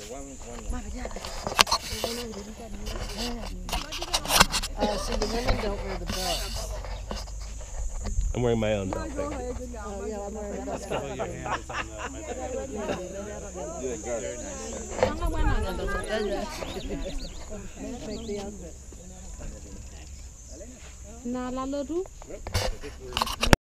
See, the women don't wear the belts. I'm wearing my own belt. Yeah, I'm wearing that. Make the outfit. Nah, la